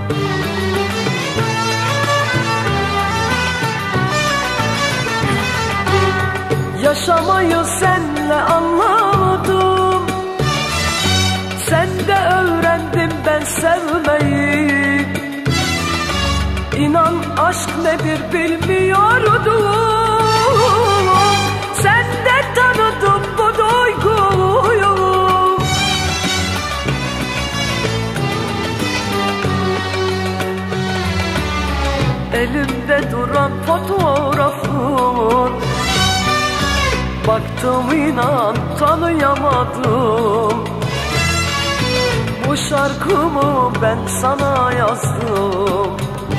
Yaşamayı senle anladım, sende öğrendim ben sevmeyi. İnan aşk nedir bilmiyordum, sende tanıdım bu duyguyu. Elimde duran fotoğrafın, baktım inan tanıyamadım. Bu şarkımı ben sana yazdım,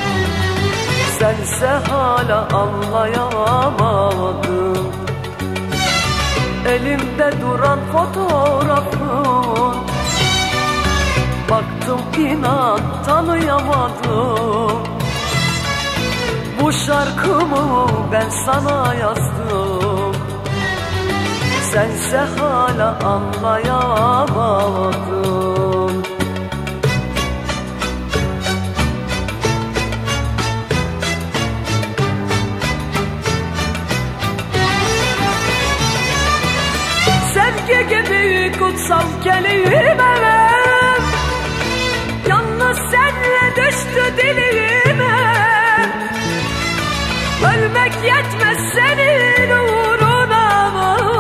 sense hala anlayamadın. Elimde duran fotoğrafın, baktım inan tanıyamadım. Bu şarkımı ben sana yazdım, sense hala anlayamadın. Sevgi gibi kutsal kelime, yalnız senle düştü dilime. Ölmek yetmez senin uğruna,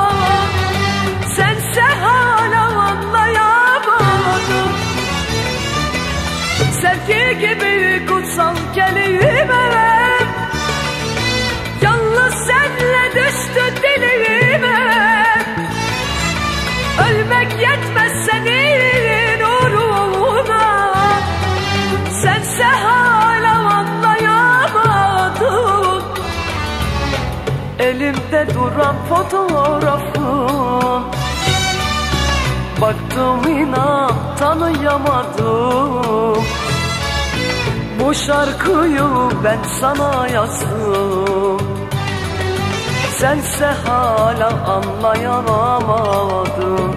sense hala anlayamadım. Sevgi gibi kutsal kelime, yalnız senle düştü dilime. Ölmek yetmez senin uğruna, sense hala anlayamadın. Elimde duran fotoğrafın, baktım inan tanıyamadım. Bu şarkıyı ben sana yazdım, sense hala anlayamadın.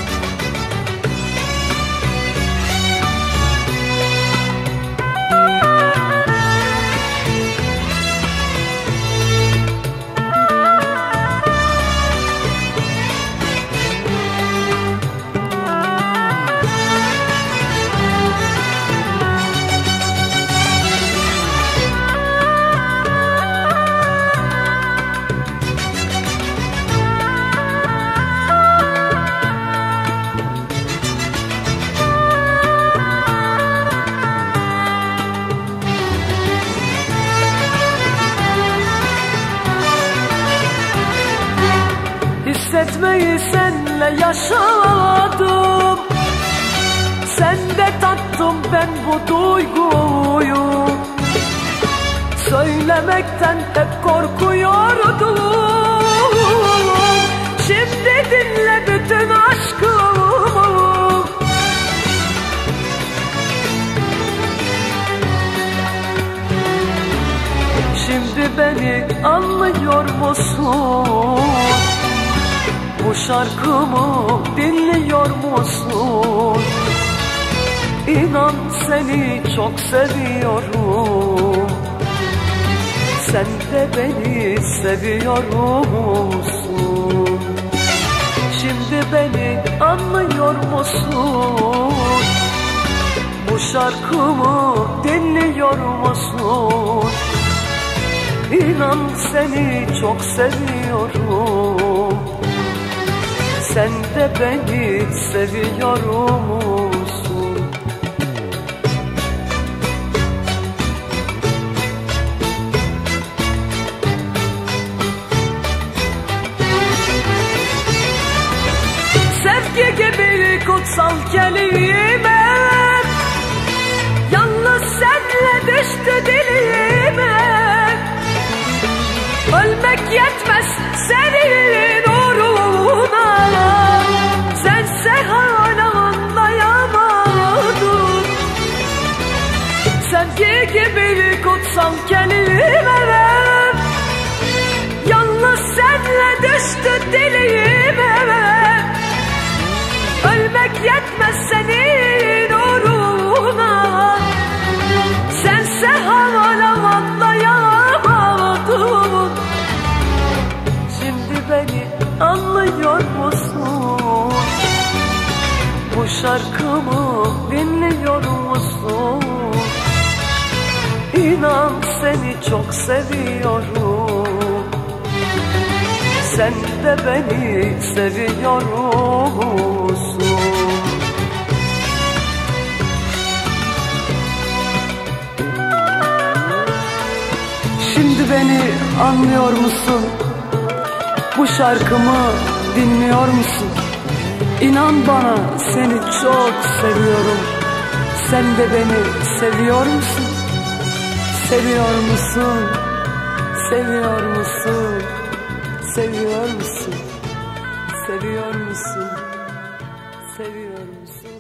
Hissetmeyi senle yaşadım, sende tattım ben bu duyguyu. Söylemekten hep korkuyordum, şimdi dinle bütün aşkımı. Şimdi beni anlıyor musun? Bu şarkımı dinliyor musun? İnan seni çok seviyorum, sen de beni seviyor musun? Şimdi beni anlıyor musun? Bu şarkımı dinliyor musun? İnan seni çok seviyorum, sen de beni seviyor musun? Sevgi gibi kutsal kelime, yalnız senle düştü dilime. Ölmek yetmez senin uğruna, sense hala anlayamadın. Sevgi gibi kutsal kelime, yalnız senle düştü dilime. Ölmek yetmez senin uğruna, şarkımı dinliyor musun? İnan seni çok seviyorum. Sen de beni seviyor musun? Şimdi beni anlıyor musun? Bu şarkımı dinliyor musun? İnan bana seni çok seviyorum. Sen de beni seviyor musun? Seviyor musun? Seviyor musun? Seviyor musun? Seviyor musun? Seviyor musun?